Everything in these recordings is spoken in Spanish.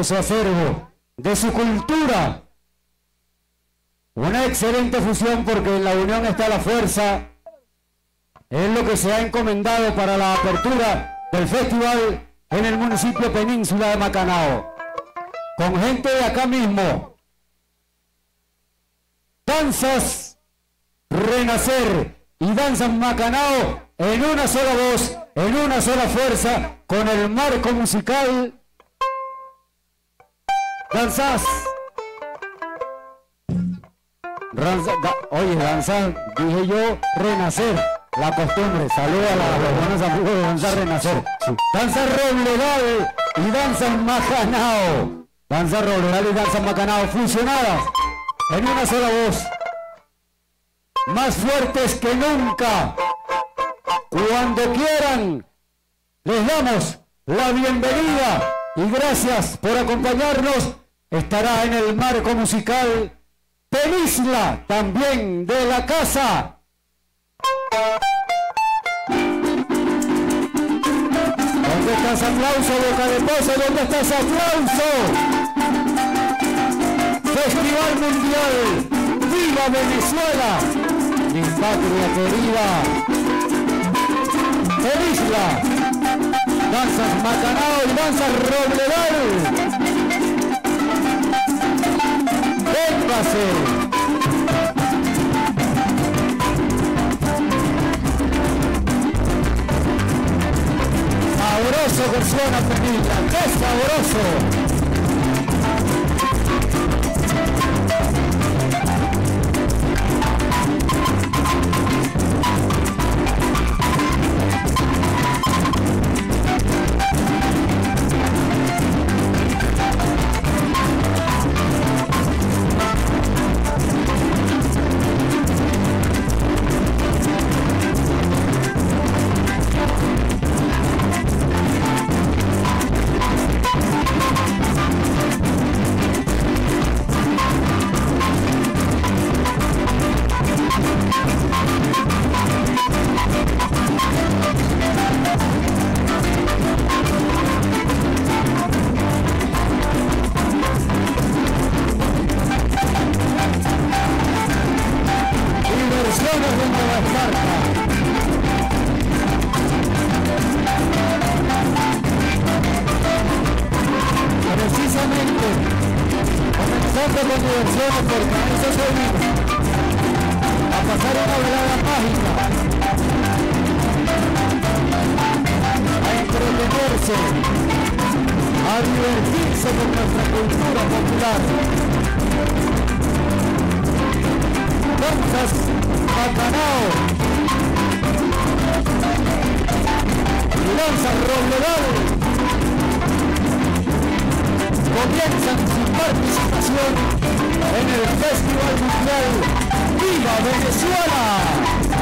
de su acervo, de su cultura. Una excelente fusión porque en la unión está la fuerza. Es lo que se ha encomendado para la apertura del festival en el municipio Península de Macanao. Con gente de acá mismo. Danzas Renacer y Danzas Macanao en una sola voz, en una sola fuerza, con el marco musical. Danzas. Oye, danzas, dije yo, Renacer. La costumbre, saluda a las buenas amigos de Danzas Renacer. Danza Robledal y Danzas Macanao. Danza Robledal y Danzas Macanao fusionadas en una sola voz. Más fuertes que nunca. Cuando quieran, les damos la bienvenida y gracias por acompañarnos. Estará en el marco musical Península, también de la casa. ¿Dónde está ese aplauso, Boca de Pozo? ¿Dónde está ese aplauso? Festival Mundial, ¡viva Venezuela! Mi patria querida. Península, Danzas Macanao y Danzas Robledal. ¡Véngase! Sabroso que suena Península, ¡qué sabroso! Comienzan su participación en el Festival Mundial ¡Viva Venezuela!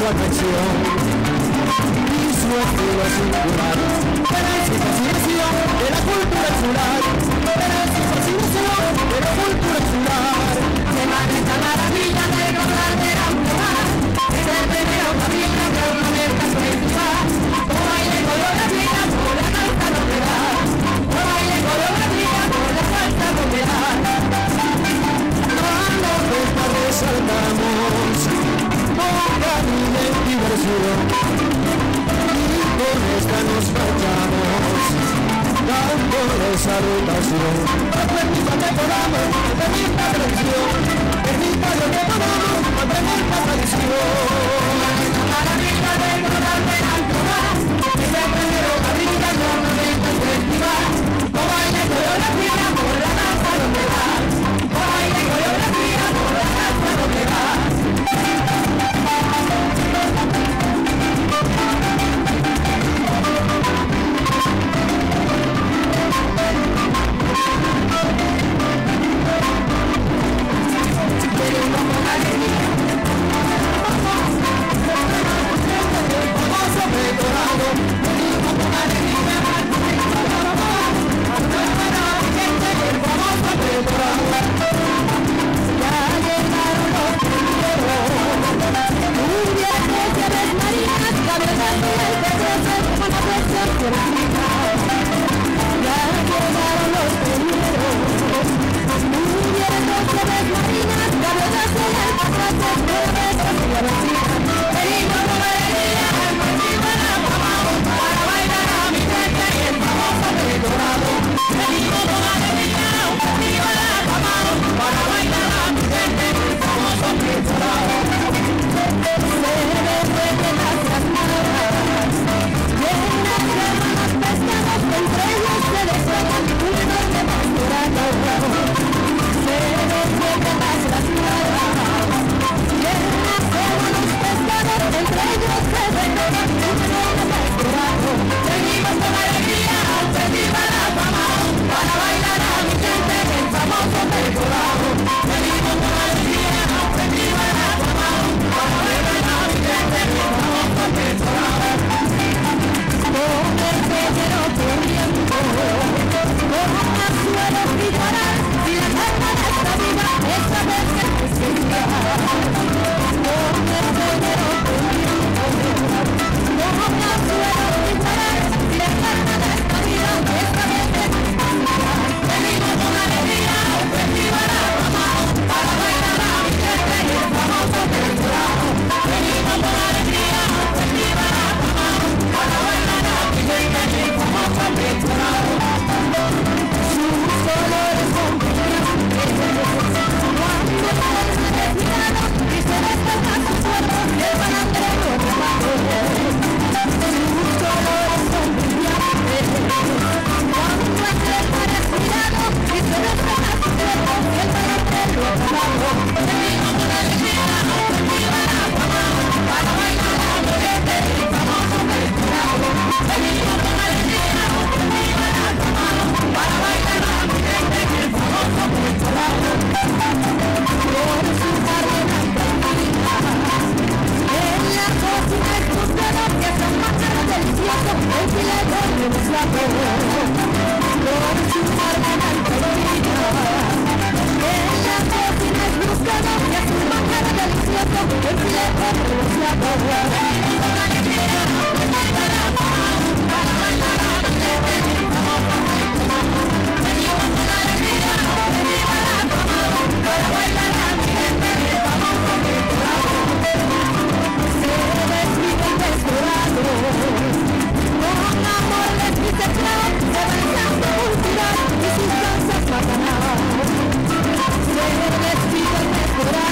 atracción y su estilo singular. Tenés su fascinación de la cultura insular. Tenés su fascinación de la cultura insular. Se van esta maravilla de lograr de amar. Es el primero camino que una meta festival. Por baile coreografía, por la salsa novedad. Por baile coreografía, por la salsa novedad. Cuando esta resaltamos con camino y diversión, y con esta nos marchamos dando esa rotación. Permita que podamos mantener la tradición, permita lo que podamos mantener la tradición. Esta maravilla de lograr de altura, es el primero que brinda el momento festival. Por baile coreografía, por la danza novedad. Por baile coreografía, por la danza novedad.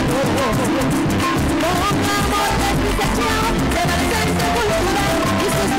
Con amor de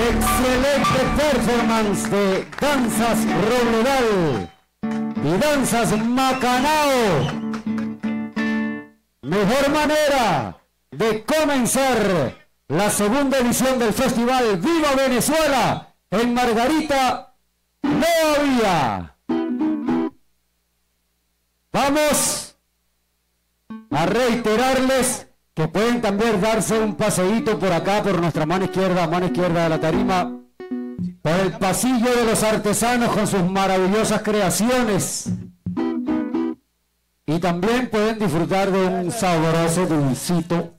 Excelente performance de Danzas Robledal y Danzas Macanao. Mejor manera de comenzar la segunda edición del festival Viva Venezuela en Margarita Novia. Vamos a reiterarles que pueden también darse un paseíto por acá, por nuestra mano izquierda de la tarima, por el pasillo de los artesanos con sus maravillosas creaciones. Y también pueden disfrutar de un sabroso dulcito.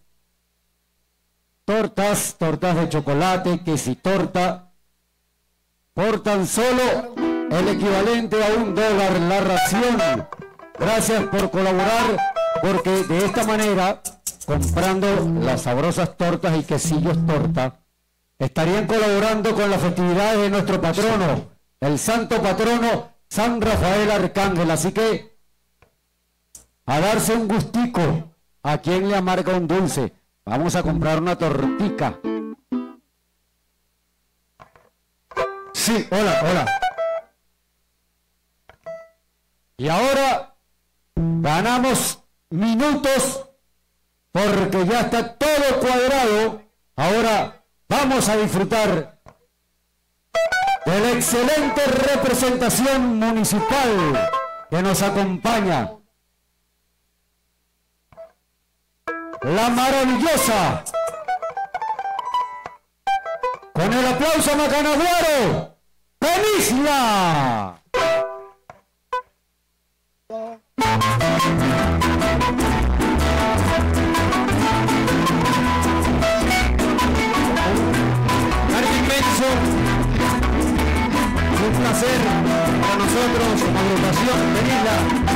Tortas de chocolate, quesitorta, por tan solo el equivalente a $1 la ración. Gracias por colaborar, porque de esta manera, comprando las sabrosas tortas y quesillos torta, estarían colaborando con las festividades de nuestro patrono, el santo patrono San Rafael Arcángel. Así que a darse un gustico. ¿A quien le amarga un dulce? Vamos a comprar una tortica. Sí, hola. Y ahora ganamos minutos porque ya está todo cuadrado. Ahora vamos a disfrutar de la excelente representación municipal que nos acompaña. La maravillosa, con el aplauso macanaguaro, Penisla. Inmenso, un placer para nosotros como agrupación Penisla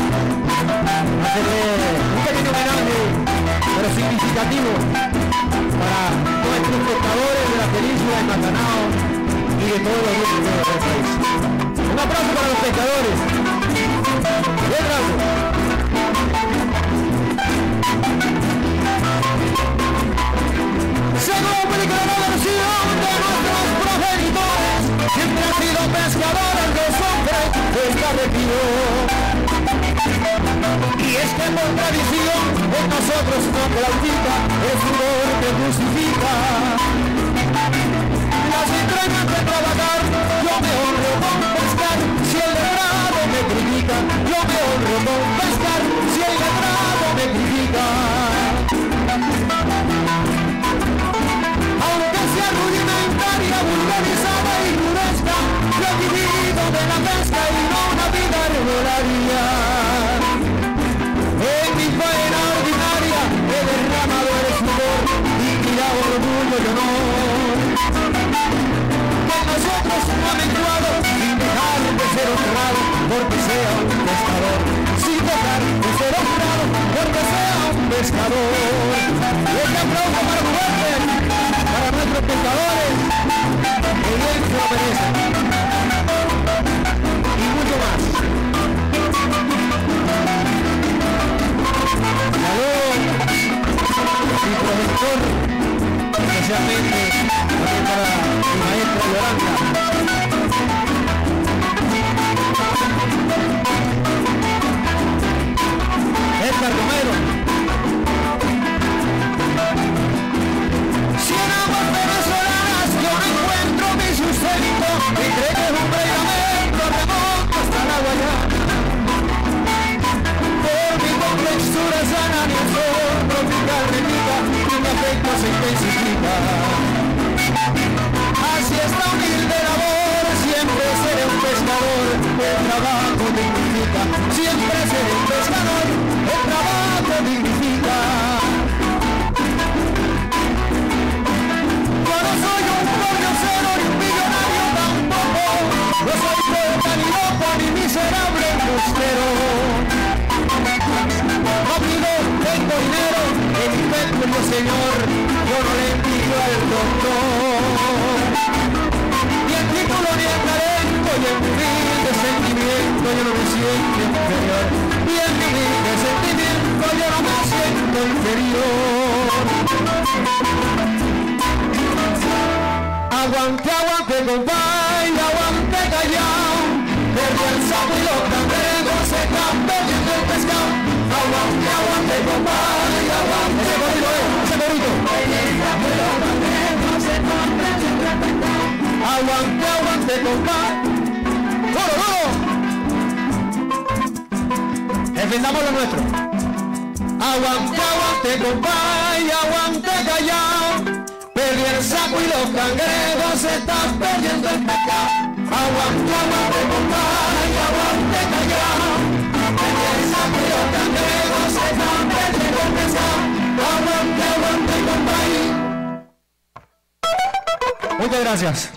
hacerle un pequeño homenaje, pero significativo, para nuestros espectadores de la península de Macanao y de todos los grupos del país. Un aplauso para los pescadores. Bien, gracias. Según la versión de nuestros progenitores, siempre han sido pescadores los hombres de esta región. Y es que por tradición en nosotros no claudica el furor que justifica las entrañas de trabajar. Yo me honro con pescar si el letrado me critica. Yo me honro con pescar si el letrado me critica. Aunque sea rudimentaria, vulgarizada y rudesca, yo he vivido de la pesca y no una vida regularia. En mi faena ordinaria he derramado el sudor, dignidad, orgullo y honor. Que nosotros no ha menguado sin dejar de ser honrado porque sea un pescador. Sin dejar de ser honrado porque sea un pescador. Este aplauso para fuerte, para nuestros pescadores, que bien se lo merecen. Y mucho más. Mi profesor, especialmente también para mi maestra Yolanda. Edgar Romero. Si en aguas venezolanas yo no encuentro mi sustento, entre que es un lamento remonto hasta la Guayana. Por mi contextura sana ni el sol tropical repita, y mi afecto se intensifica. Así esta humilde labor, siempre seré un pescador, el trabajo dignifica. Siempre seré un pescador, el trabajo dignifica. Yo no soy un pordiosero ni un millonario tampoco, no soy poeta ni loco ni miserable embustero. No pido, tengo dinero, el invento señor, yo no le envidio al doctor. Ni el título ni el talento y el humilde sentimiento yo no me siento inferior. Y el humilde sentimiento yo no me siento inferior. Aguante, aguante. compás y aguante callao. Perdió el sapo y los cangrejos se están perdiendo el pescado. Aguante, aguante compás y aguante. Ese corito, ese corito. Perdió el sapo y los cangrejos se están perdiendo el pescado. Aguante, aguante compás. ¡Duro, duro! Defendamos lo nuestro. Aguante, aguante compás y aguante callao. Perdió el sapo y los cangrejos se están perdiendo el pescado. Aguante, aguante compás y aguante callao. Perdió el sapo y los cangrejos se están perdiendo el pescado. Aguante, aguante compás. Muchas gracias.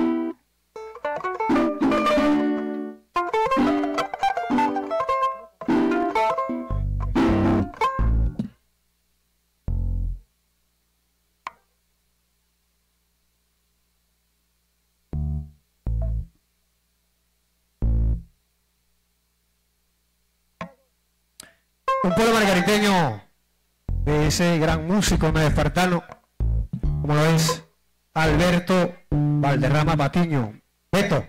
Un pueblo margariteño de ese gran músico medespartano, como lo es Alberto Valderrama Patiño. Beto.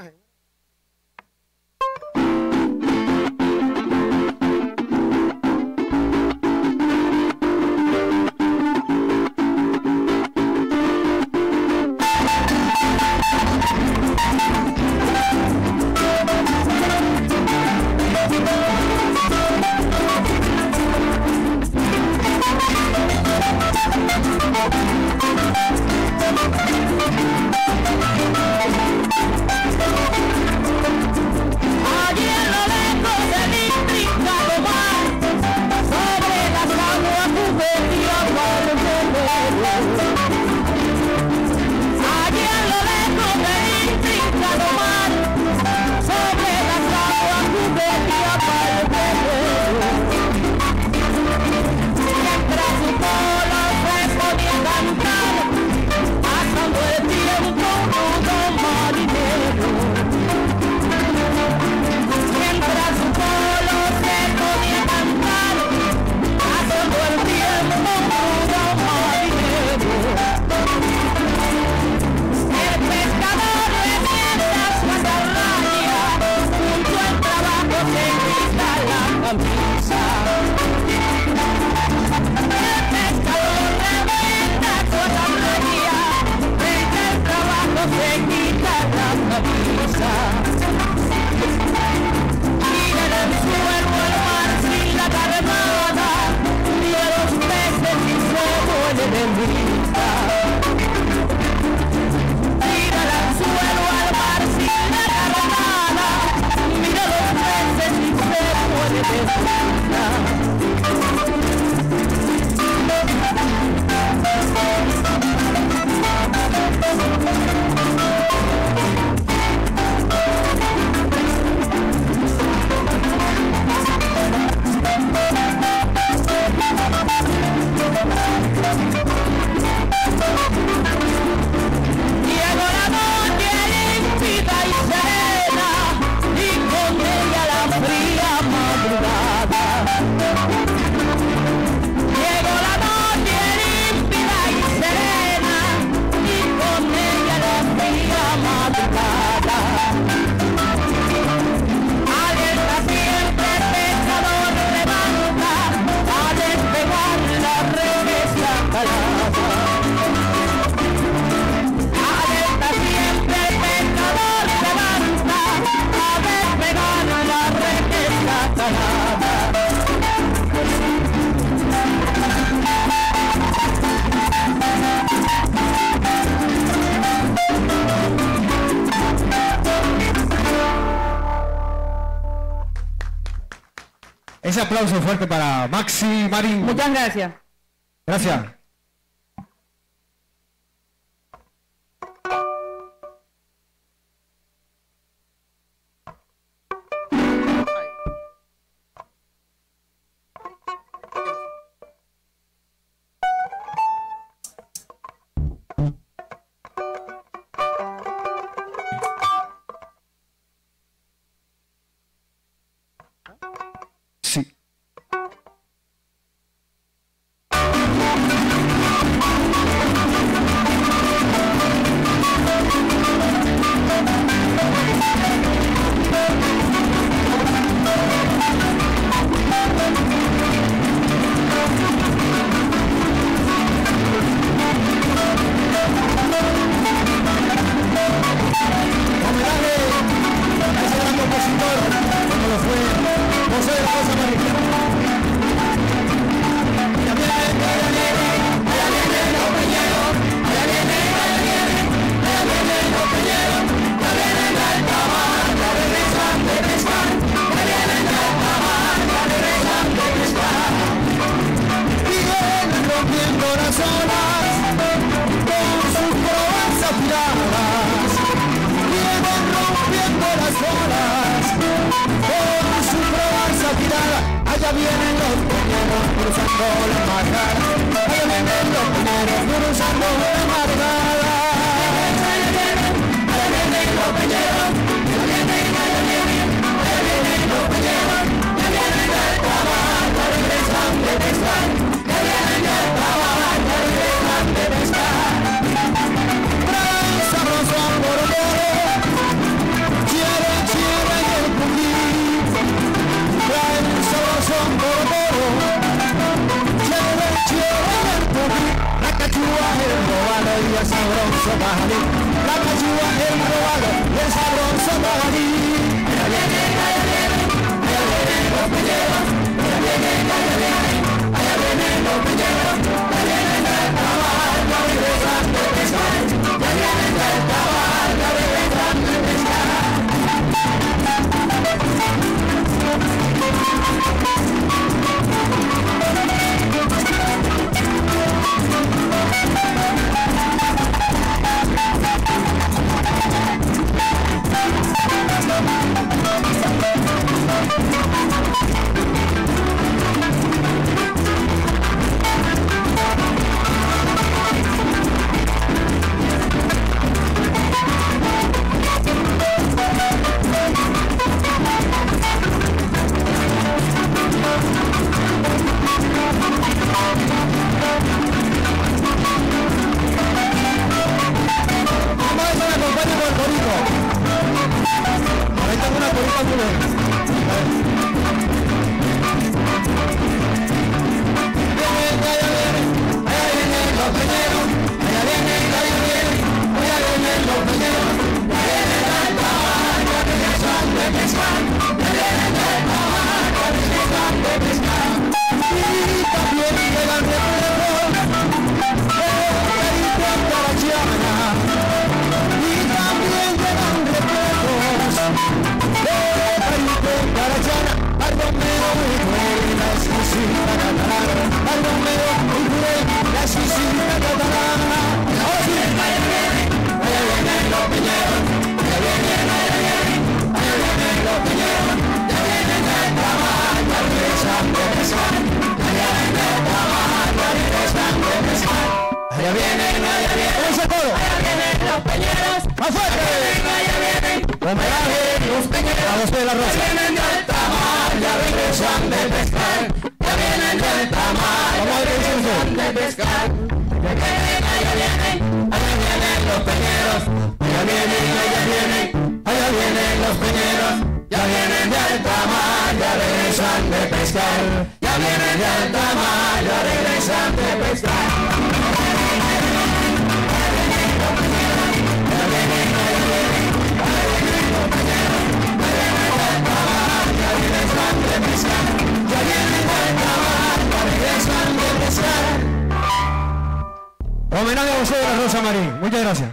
Ese aplauso fuerte para Maxi Marín. Muchas gracias. Gracias. Sí. rompiendo las olas, con sus proas afiladas. Vienen rompiendo las olas, con sus proas afiladas. Allá vienen los peñeros cruzando la margada. Allá vienen los peñeros cruzando la margada. Allá vienen los peñeros, allá vienen, allá vienen, allá vienen los peñeros. Ya vienen del trabajo, regresan de pescar. Ya vienen del trabajo, regresan de pescar. Traen sabroso amor, quieren, quieren el cumplir. Traen sabroso amor, quieren, quieren el cumplir. La cachúa, el robalo y el sabroso bajalí. La cachúa, el robalo y el sabroso bajalí. Allá vienen, allá vienen, allá vienen los peñeros. Allá vienen, allá vienen, allá vienen los peñeros. Ya vienen del trabajo, regresan de pescar. Ya vienen del trabajo, regresan de pescar. Homenaje a José de la Rosa Marín. Muchas gracias.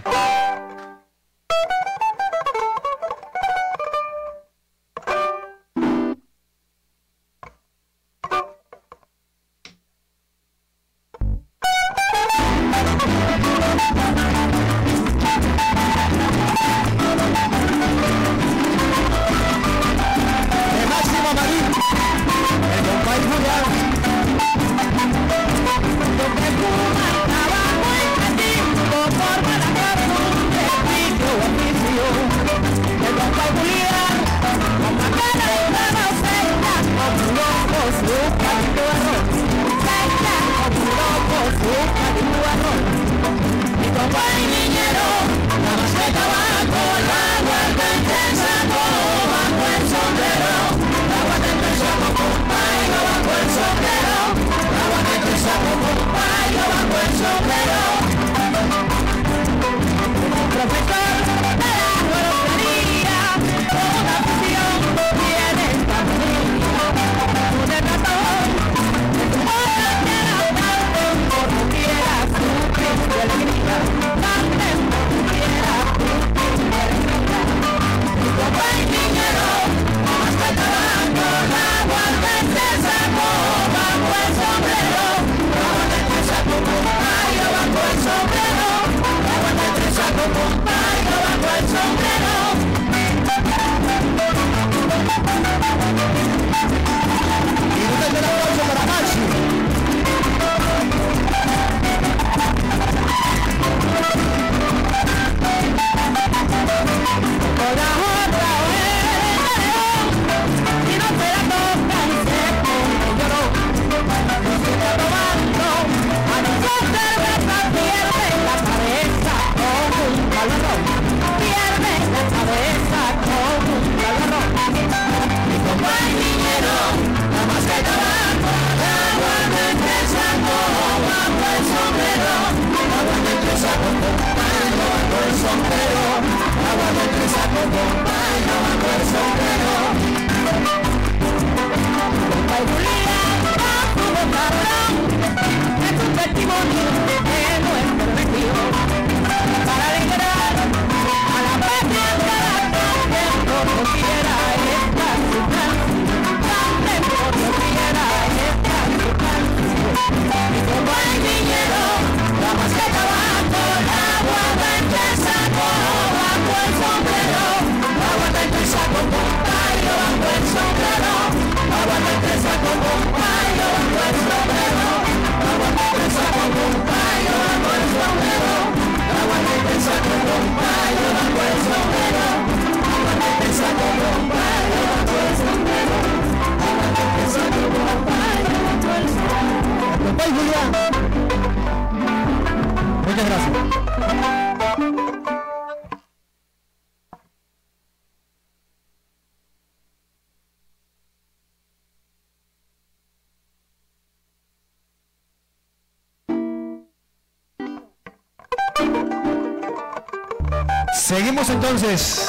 Seguimos entonces.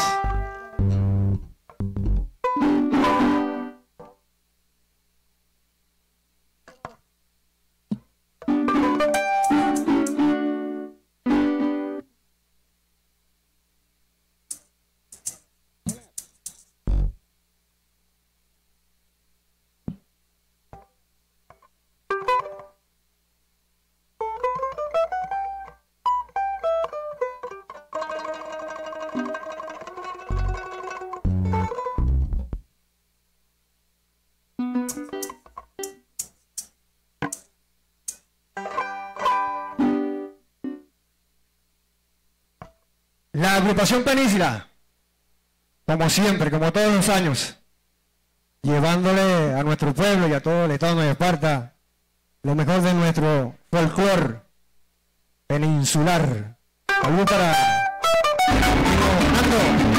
La agrupación Península, como siempre, como todos los años, llevándole a nuestro pueblo y a todo el estado de Nueva Esparta lo mejor de nuestro folclore peninsular. Saludos para Fernando.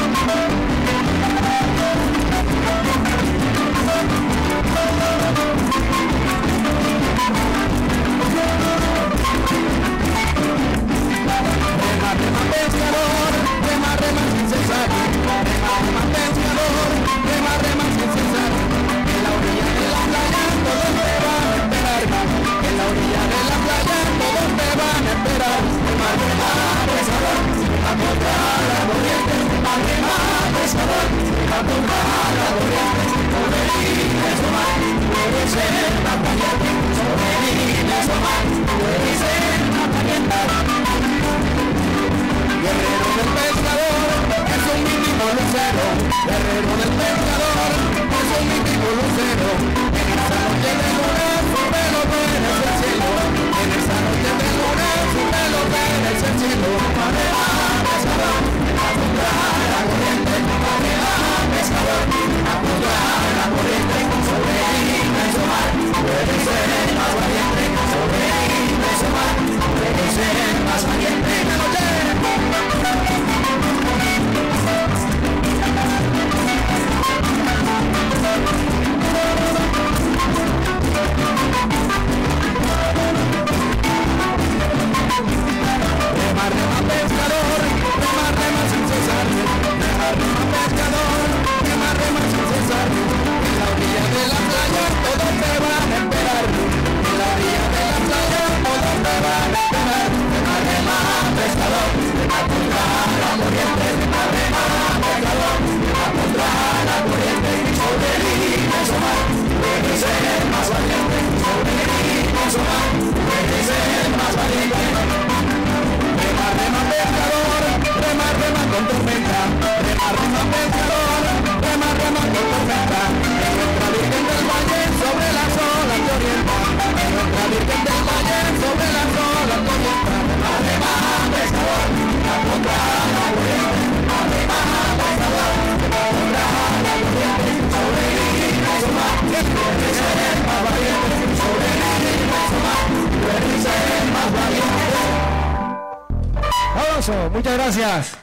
Muchas gracias.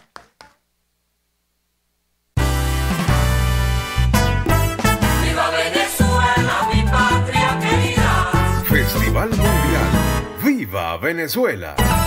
¡Viva Venezuela, mi patria querida! Festival Mundial. ¡Viva Venezuela!